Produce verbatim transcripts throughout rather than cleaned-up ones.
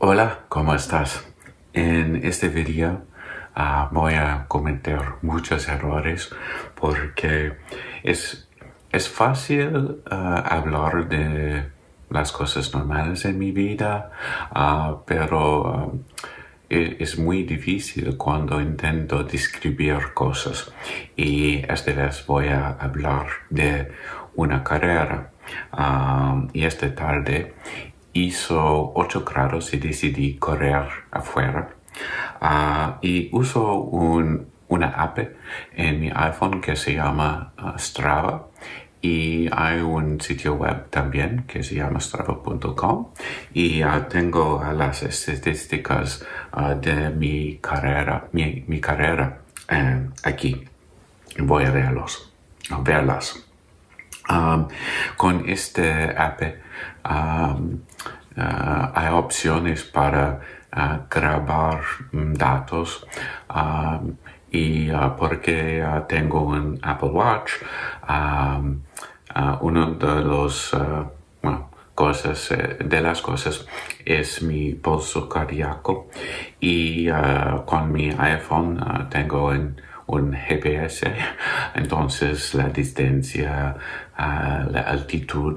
Hola, ¿cómo estás? En este video uh, voy a cometer muchos errores porque es, es fácil uh, hablar de las cosas normales en mi vida, uh, pero uh, es muy difícil cuando intento describir cosas. Y esta vez voy a hablar de una carrera. Uh, y esta tarde hizo ocho grados y decidí correr afuera. Uh, y uso un, una app en mi iPhone que se llama uh, Strava. Y hay un sitio web también que se llama strava punto com y uh, tengo uh, las estadísticas uh, de mi carrera, mi, mi carrera eh, aquí. Voy a verlos, a verlas. Um, con este app um, uh, hay opciones para uh, grabar um, datos um, y uh, porque uh, tengo un Apple Watch, um, uh, uno de los uh, bueno, cosas eh, de las cosas es mi pulso cardíaco y uh, con mi iPhone uh, tengo un un G P S, entonces la distancia, uh, la altitud,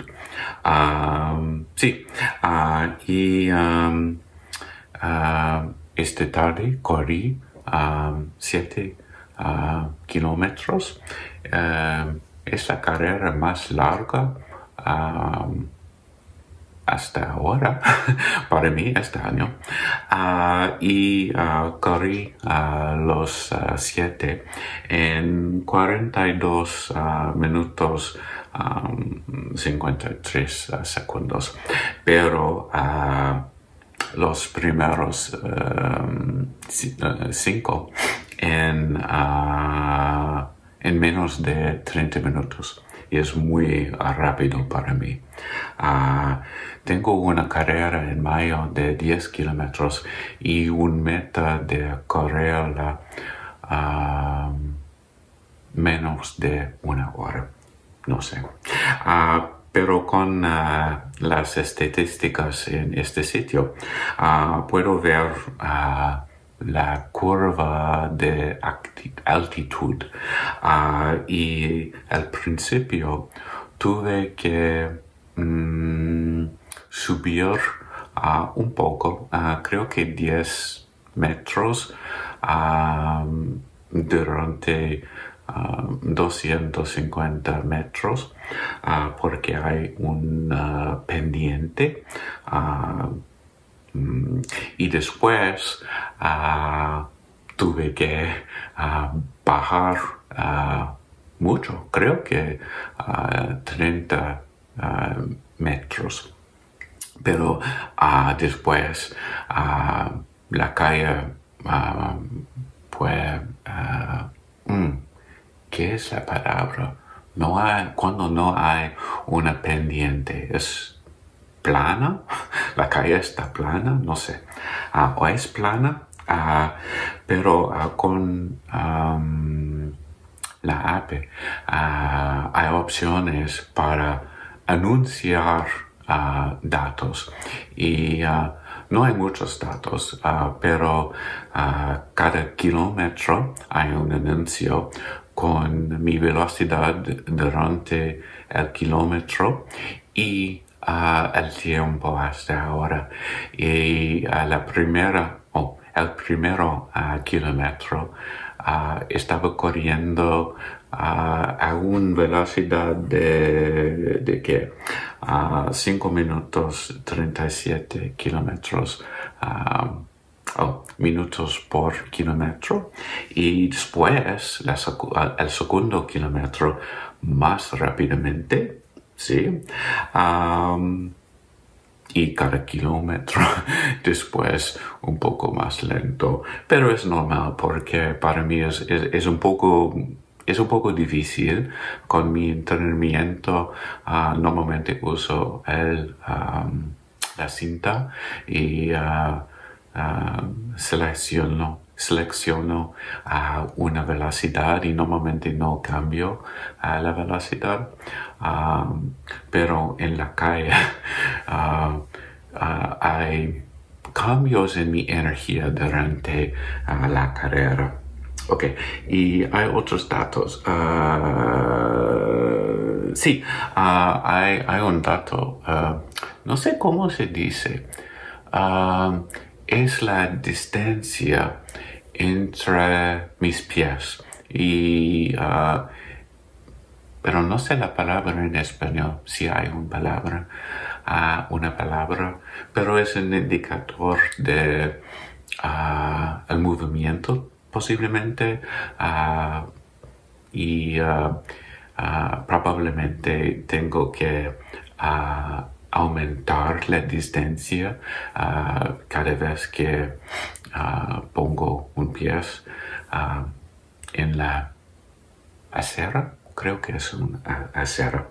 um, sí, uh, y um, uh, esta tarde corrí um, siete uh, kilómetros. Uh, es la carrera más larga um, hasta ahora, para mí, este año. Uh, y uh, corrí uh, los uh, siete en cuarenta y dos uh, minutos um, cincuenta y tres uh, segundos. Pero uh, los primeros uh, cinco en, uh, en menos de treinta minutos. Y es muy uh, rápido para mí. Uh, tengo una carrera en mayo de diez kilómetros y un meta de correrla uh, menos de una hora. No sé. Uh, pero con uh, las estadísticas en este sitio uh, puedo ver uh, la curva de altitud uh, y al principio tuve que mm, subir uh, un poco, uh, creo que diez metros uh, durante uh, doscientos cincuenta metros uh, porque hay un uh, pendiente uh, y después uh, tuve que uh, bajar uh, mucho, creo que uh, treinta uh, metros. Pero uh, después uh, la calle uh, fue... Uh, mm, ¿qué es la palabra? No hay, cuando no hay una pendiente, es plana, la calle está plana, no sé, uh, o es plana, uh, pero uh, con um, la app uh, hay opciones para anunciar uh, datos y uh, no hay muchos datos, uh, pero uh, cada kilómetro hay un anuncio con mi velocidad durante el kilómetro y uh, el tiempo hasta ahora. Y uh, la primera, oh, el primero uh, kilómetro uh, estaba corriendo uh, a una velocidad de, de que uh, cinco minutos treinta y siete kilómetros uh, Oh, minutos por kilómetro y después la secu- el segundo kilómetro más rápidamente, ¿sí? Um, y cada kilómetro después un poco más lento, pero es normal porque para mí es, es, es un poco... Es un poco difícil con mi entrenamiento. Uh, normalmente uso el, um, la cinta y uh, Uh, selecciono, selecciono uh, una velocidad y normalmente no cambio uh, la velocidad, uh, pero en la calle uh, uh, hay cambios en mi energía durante uh, la carrera. Ok, y hay otros datos. Uh, sí, uh, hay, hay un dato, uh, no sé cómo se dice, uh, es la distancia entre mis pies. Y, uh, pero no sé la palabra en español, si hay una palabra, uh, una palabra, pero es un indicador de uh, el movimiento, posiblemente, uh, y uh, uh, probablemente tengo que uh, aumentar la distancia uh, cada vez que uh, pongo un pie uh, en la acera. Creo que es una acera.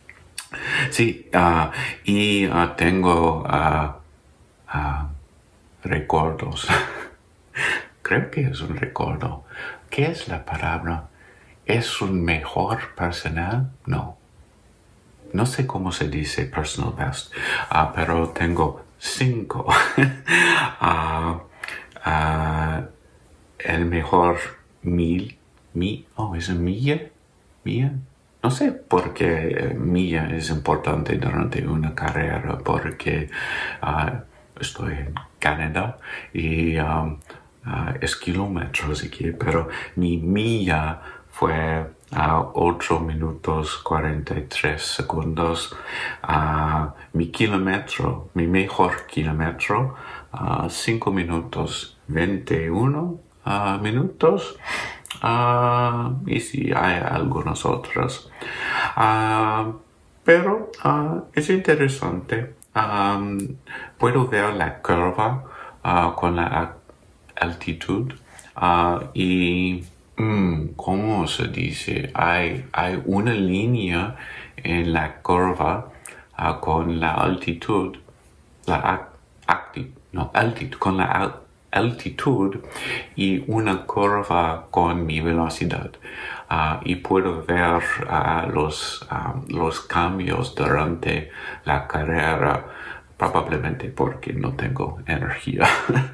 Sí, uh, y uh, tengo uh, uh, recuerdos. Creo que es un recuerdo. ¿Qué es la palabra? ¿Es un mejor personal? No. No sé cómo se dice personal best, uh, pero tengo cinco. uh, uh, el mejor mil, mi, oh, ¿es un milla? ¿Milla? No sé por qué milla es importante durante una carrera, porque uh, estoy en Canadá y um, uh, es kilómetros aquí, pero mi milla fue a uh, ocho minutos cuarenta y tres segundos. Uh, mi kilómetro, mi mejor kilómetro, uh, cinco minutos veintiuno uh, minutos. Uh, y sí, hay algunos otros. Uh, pero uh, es interesante. Um, puedo ver la curva uh, con la altitud uh, y, mm, ¿cómo se dice? Hay, hay una línea en la curva uh, con la altitud, la acti, no, altitud, con la altitud. altitud y una curva con mi velocidad uh, y puedo ver uh, los, uh, los cambios durante la carrera, probablemente porque no tengo energía.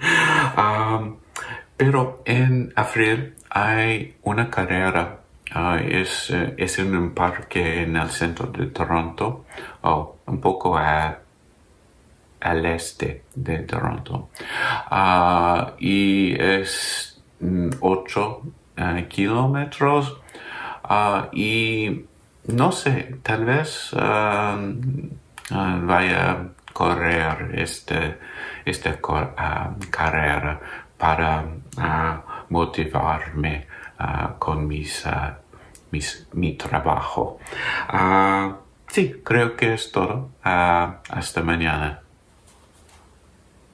um, pero en abril hay una carrera, uh, es, uh, es en un parque en el centro de Toronto, o oh, un poco a al este de Toronto, uh, y es ocho uh, kilómetros uh, y no sé, tal vez uh, uh, vaya a correr este, esta uh, carrera para uh, motivarme uh, con mis, uh, mis, mi trabajo. Uh, sí, creo que es todo. Uh, hasta mañana.